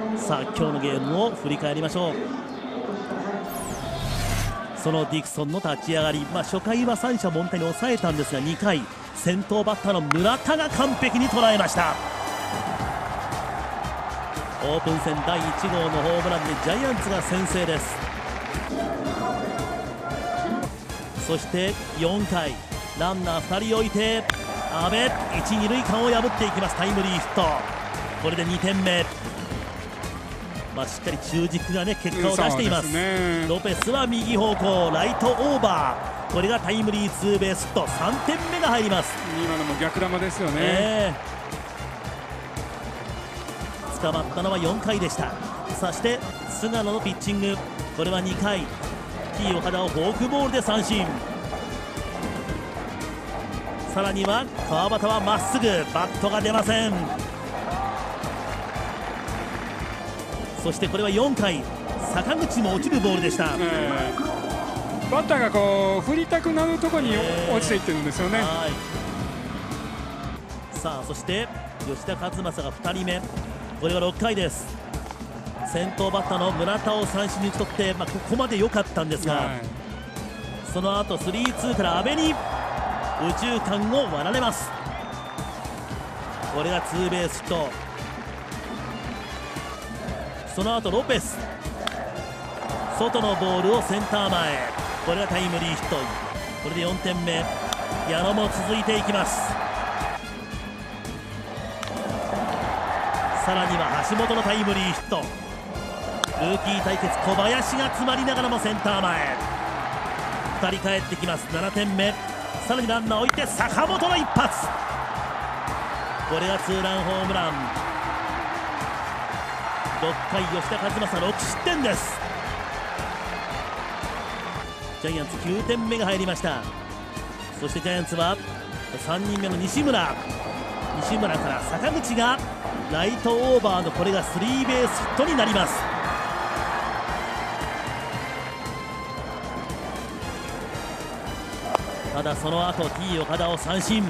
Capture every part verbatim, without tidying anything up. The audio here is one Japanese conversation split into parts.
さあ今日のゲームを振り返りましょう。そのディクソンの立ち上がり、まあ、初回は三者凡退に抑えたんですがにかい先頭バッターの村田が完璧に捉えました。オープン戦だいいち号のホームランでジャイアンツが先制です。そしてよんかいランナーふたり置いて阿部いち、に塁間を破っていきます。タイムリーヒット、これでにてんめ。まあ、しっかり中軸がね結果を出しています。 ね、 ロペスは右方向ライトオーバー、これがタイムリーツーベースヒット、さんてんめが入ります。 今のも逆球ですよね、 えー、捕まったのはよんかいでした。そして菅野のピッチング、これはにかい T 岡田をフォークボールで三振。さらには川端はまっすぐ、バットが出ません。そしてこれはよんかい坂口も落ちるボールでした、 えー、バッターがこう振りたくなるところに落ちていってるんですよね、えー、はい。 さあそして吉田和正がふたりめ、これはろっかいです。先頭バッターの村田を三振に打ち取って、まあ、ここまで良かったんですが、はい、その後スリーツーから阿部に右中間を割られます。これがツーベースヒット。その後ロペス、外のボールをセンター前、これがタイムリーヒット。これでよんてんめ。矢野も続いていきます。さらには橋本のタイムリーヒット。ルーキー対決、小林が詰まりながらもセンター前、ふたり帰ってきます。ななてんめ。さらにランナーを置いて坂本の一発、これがツーランホームラン。ろっかい吉田和正ろくしってんです。ジャイアンツきゅうてんめが入りました。そしてジャイアンツはさんにんめの西村西村から坂口がライトオーバーのこれがスリーベースヒットになります。ただその後 T 岡田を三振、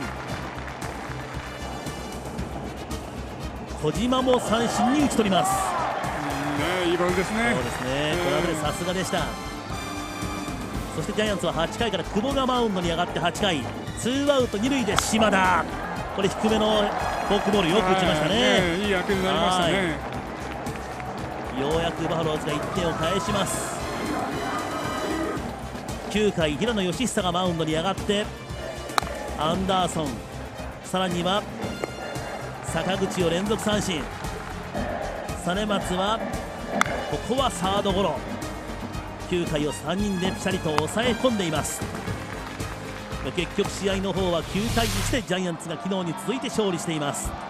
小島も三振に打ち取ります。 うん、ね、いいボールですね。 そうですね、これはさすがでした。そしてジャイアンツははちかいから久保がマウンドに上がってはちかいツーアウトに塁で島田、これ低めのフォークボールよく打ちましたね。 ね、いい役になりましたね。 ようやくバファローズがいってんを返します。きゅうかい平野佳寿がマウンドに上がってアンダーソン、さらには坂口を連続三振。実松はここはサードゴロ。きゅうかいをさんにんでピシャリと抑え込んでいます。結局試合の方はきゅうたいいちでジャイアンツが昨日に続いて勝利しています。